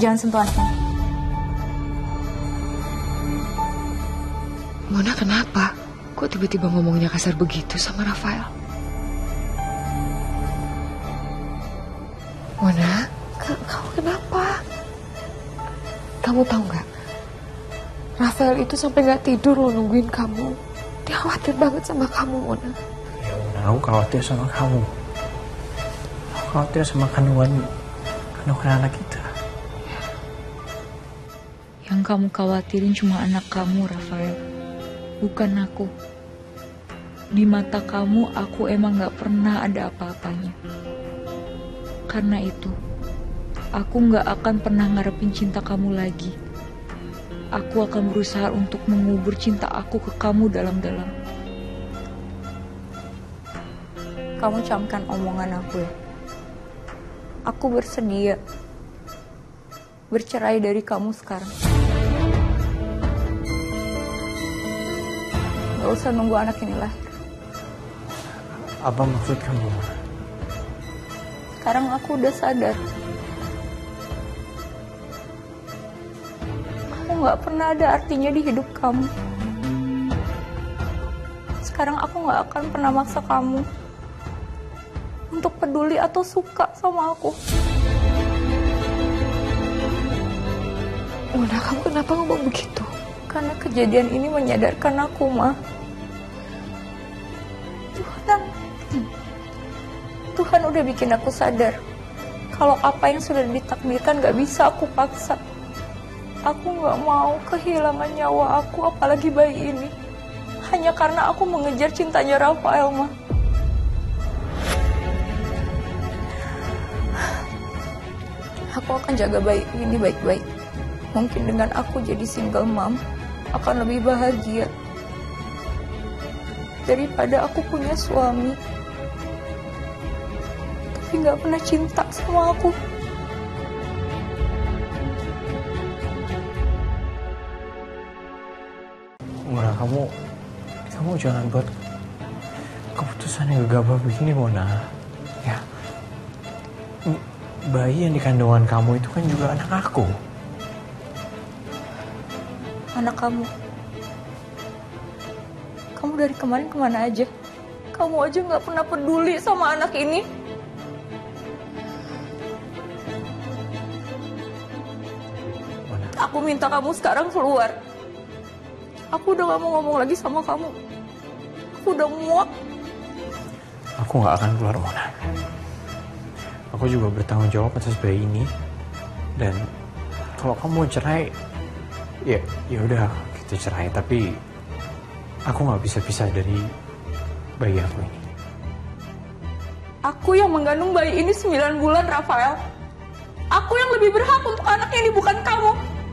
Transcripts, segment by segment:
jangan sentuh anaknya. Mona kenapa? Kok tiba-tiba ngomongnya kasar begitu sama Rafael? Mona, kamu kenapa? Kamu tahu nggak? Rafael itu sampai nggak tidur loh nungguin kamu. Dia khawatir banget sama kamu, Mona. Ya Mona, aku khawatir sama kamu. Aku khawatir sama kandungan anak kita. Yang kamu khawatirin cuma anak kamu, Rafael. Bukan aku. Di mata kamu, aku emang gak pernah ada apa-apanya. Karena itu, aku gak akan pernah ngarepin cinta kamu lagi. Aku akan berusaha untuk mengubur cinta aku ke kamu dalam-dalam. Kamu camkan omongan aku ya. Aku bersedia bercerai dari kamu sekarang. Gak usah nunggu anak ini lahir. Apa maksud kamu? Sekarang aku udah sadar. Aku gak pernah ada artinya di hidup kamu. Sekarang aku gak akan pernah maksa kamu untuk peduli atau suka sama aku. Mona, kamu kenapa ngomong begitu? Karena kejadian ini menyadarkan aku, Ma. Tuhan udah bikin aku sadar kalau apa yang sudah ditakdirkan gak bisa aku paksa. Aku gak mau kehilangan nyawa aku, apalagi bayi ini, hanya karena aku mengejar cintanya Rafael, Ma. Aku akan jaga bayi ini baik-baik. Mungkin dengan aku jadi single mom akan lebih bahagia daripada aku punya suami tapi gak pernah cinta sama aku. Mona, kamu jangan buat keputusan yang gegabah begini, Mona. Ya, bayi yang di kandungan kamu itu kan juga anak aku. Anak kamu. Kamu dari kemarin kemana aja? Kamu aja gak pernah peduli sama anak ini. Mona. Aku minta kamu sekarang keluar. Aku udah gak mau ngomong lagi sama kamu. Aku udah muak. Aku gak akan keluar, Mona. Aku juga bertanggung jawab atas bayi ini. Dan kalau kamu mau cerai, ya udah kita cerai. Tapi aku gak bisa pisah dari bayi aku ini. Aku yang mengandung bayi ini 9 bulan, Rafael. Aku yang lebih berhak untuk anak ini, bukan kamu.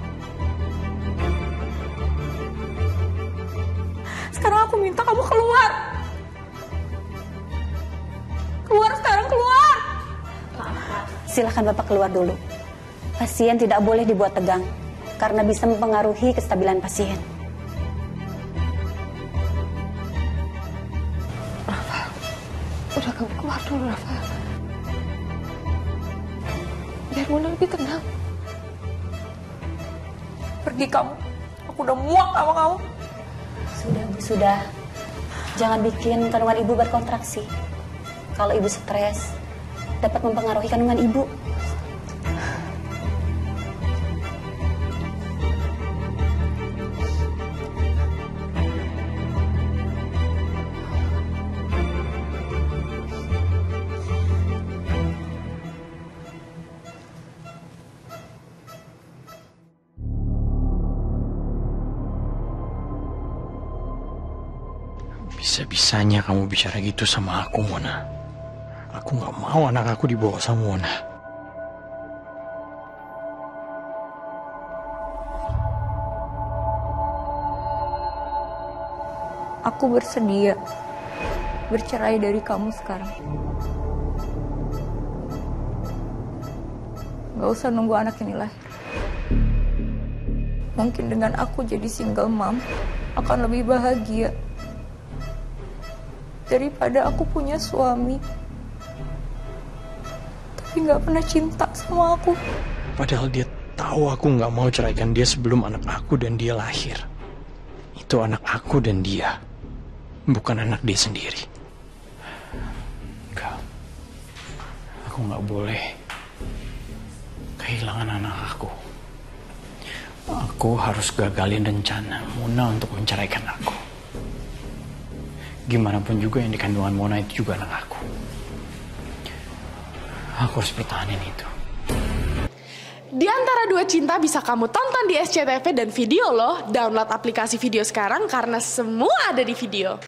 Sekarang aku minta kamu keluar. Keluar sekarang, keluar. Silahkan Bapak keluar dulu. Pasien tidak boleh dibuat tegang, karena bisa mempengaruhi kestabilan pasien. Rafael, udah kamu keluar dulu, Rafael. Biar Mona lebih tenang. Pergi kamu. Aku udah muak sama kamu. Sudah. Jangan bikin kandungan ibu berkontraksi. Kalau ibu stres, dapat mempengaruhi kandungan ibu. Bisa-bisanya kamu bicara gitu sama aku, Mona. Aku gak mau anak aku dibawa sama Mona. Aku bersedia bercerai dari kamu sekarang. Gak usah nunggu anak ini lahir. Mungkin dengan aku jadi single mom akan lebih bahagia daripada aku punya suami tapi gak pernah cinta sama aku. Padahal dia tahu aku nggak mau ceraikan dia sebelum anak aku dan dia lahir. Itu anak aku dan dia, bukan anak dia sendiri. Enggak, aku nggak boleh kehilangan anak aku. Aku harus gagalin rencana Mona untuk menceraikan aku. Gimana pun juga yang di kandungan Mona itu juga anak aku. Aku harus pertahanin itu. Di Antara Dua Cinta bisa kamu tonton di SCTV dan Video loh. Download aplikasi Video sekarang karena semua ada di video.